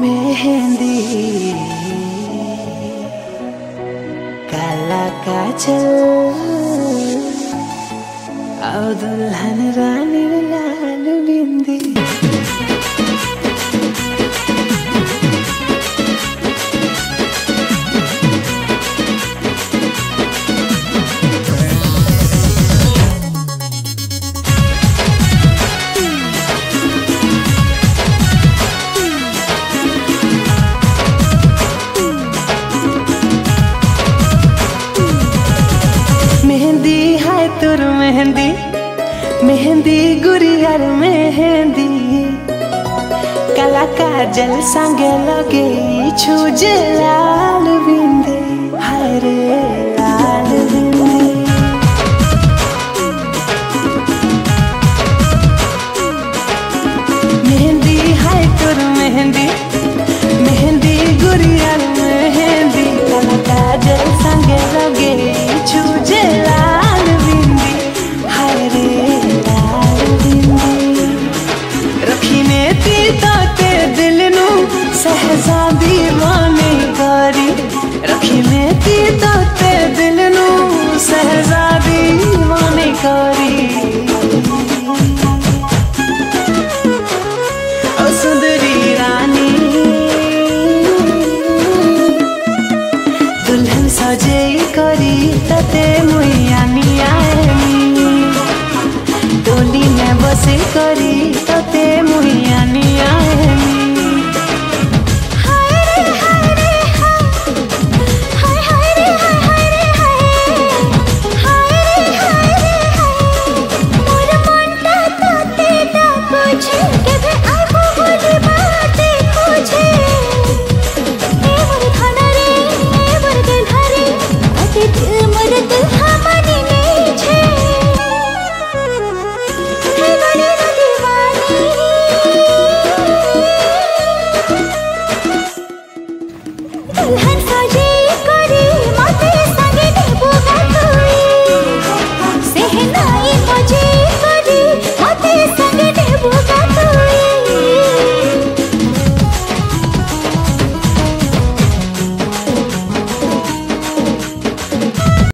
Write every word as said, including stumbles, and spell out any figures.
मेहंदी काला काजल आओ दुल्हन रानी लाल बिंदी। मेहंदी है तुर मेहंदी मेहंदी गुरियार मेहंदी काला काजल संगे लगे छूजे लाल बिंदी हाय रे लाल बिंदी। मेहंदी है तुर मेहंदी मेहंदी गुरियार मेहंदी काला काजल संगे लगे छूजे लाल बिंदी हाय रे लाल बिंदी। रखीने ती ताते दिल नू सहजादी माने करी रखीने ती ताते दिल नू सहजादी माने करी। ओ सुंदरी रानी दुल्हन सजे करी तते मुयानी आएनी डोली में बसे करी तते मुयानी